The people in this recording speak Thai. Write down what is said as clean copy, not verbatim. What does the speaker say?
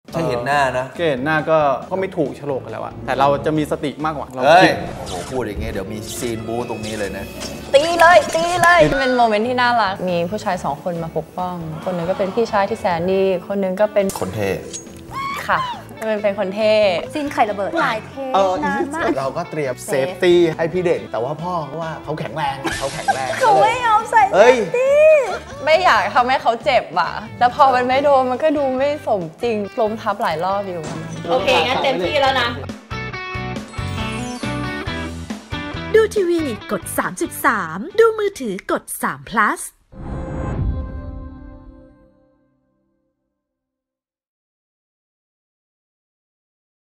ถ้าเห็นหน้านะแค่เห็นหน้าก็ไม่ถูกโฉลกกันแล้วอะแต่เราจะมีสติมากกว่าเราคิดโอ้โหพูดอย่างเงี้ยเดี๋ยวมีซีนบู๊ตรงนี้เลยนะตีเลยเป็นโมเมนต์ที่น่ารักมีผู้ชาย2คนมาปกป้องคนหนึ่งก็เป็นพี่ชายที่แสนดีคนหนึ่งก็เป็นคนเท่ค่ะเป็นคนเท่ซีนไข่ระเบิดหลายเทนานมากเราก็เตรียมเซฟตี้ให้พี่เด่นแต่ว่าพ่อว่าเขาแข็งแรงเขาไม่เอาใส่เซฟตี้ไม่อยากทำให้เขาเจ็บอ่ะแล้วพอมันไม่โดนมันก็ดูไม่สมจริงล้มทับหลายรอบอยู่โอเคงั้นเต็มที่แล้วนะดูทีวีกด 3.3 ดูมือถือกด3 plus